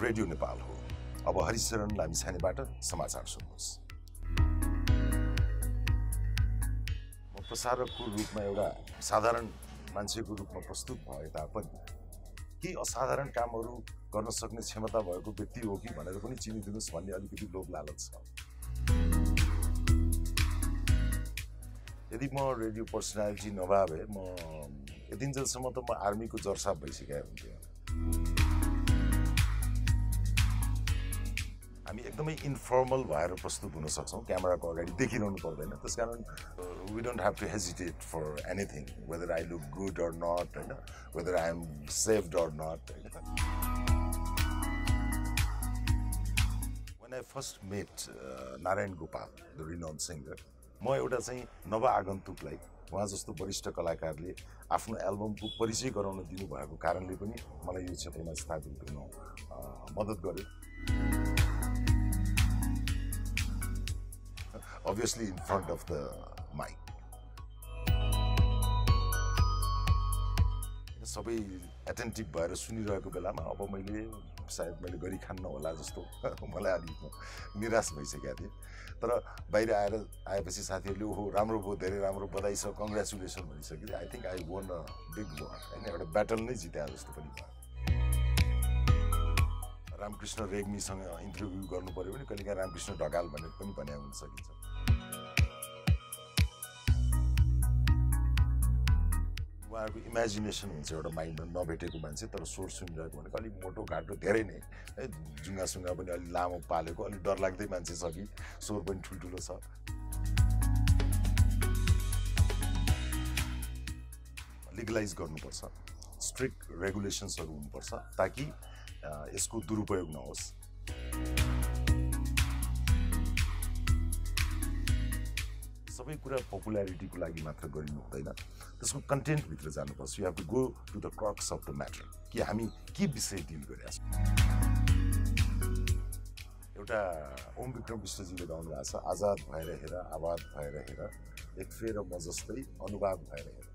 Radio Nepal हो। अब हरि शरण लामिछानेबाट समाचार सुन्नुहोस्। म प्रसारकको रूपमा एउटा साधारण मान्छेको रूपमा प्रस्तुत भए तापनि के असाधारण कामहरू गर्न सक्ने क्षमता भएको व्यक्ति हो कि भनेर पनि चिनिदिनुहोस् भन्ने अलिकति लोभ लालच छ। यदि म रेडियो पर्सनालिटी नभए म यतिन्जेलसम्म त म आर्मीको जर्साप भइसकेको हुन्थेँ। हामी एकदमै इन्फर्मल भएर प्रस्तुत हुन सक्छौँ, क्यामेराको अगाडि देखिरहनु पर्दैन। त्यसकारण we don't have to hesitate for anything, whether I look good or not, होइन, whether I am saved or not. When I first met Narayan Gopal, the renowned singer, म एउटा चाहिँ नवआगन्तुकलाई उहाँ जस्तो वरिष्ठ कलाकारले आफ्नो एल्बमको परिचय गराउन दिनुभएको कारणले पनि मलाई यो क्षेत्रमा स्थापित हुन मद्दत गर्यो। Obviously in front of the mic. सबै एटेन्टिभ भएर सुनिरहेको बेलामा अब सायद मैले गरी खान्न होला जस्तो मलाई अलिक निराश भइसकेको थिएँ। तर बाहिर आएपछि साथीहरूले ओहो राम्रो भयो, धेरै राम्रो, बधाई छ, कङ्ग्रेचुलेसन भनिसक्यो। I think I won a big war, होइन, एउटा ब्याटल नै जित्या जस्तो पनि भयो। रामकृष्ण रेग्मीसँग इन्टरभ्यू गर्नु पऱ्यो भने कहिलेकाहीँ रामकृष्ण ढकाल भनेर पनि भन्या हुन सकिन्छ। उहाँहरूको इमेजिनेसन हुन्छ एउटा माइन्डमा नभेटेको मान्छे तर स्वर सुनिरहेको भनेको अलिक मोटो घाटो धेरै नै है, जुङ्गासुङ्गा पनि अलिक लामो पालेको, अलिक डरलाग्दै मान्छे छ कि स्वर पनि ठुल्ठुलो छ। लिगलाइज गर्नुपर्छ, स्ट्रिक्ट रेगुलेसन्सहरू हुनुपर्छ ताकि यसको दुरुपयोग नहोस्। सबै कुरा पपुल्यारिटीको लागि मात्र गरिनु हुँदैन, त्यसको कन्टेन्टभित्र जानुपर्छ। You have to go to the crux of the matter कि हामी के विषय डिल गरिरहेका छौँ। एउटा ओम विक्रम विष्टजीले गाउनु भएको छ, आजाद भएर हेर, आबाद भएर हेर, एक फेर म जस्तै अनुवाद भएर हेर।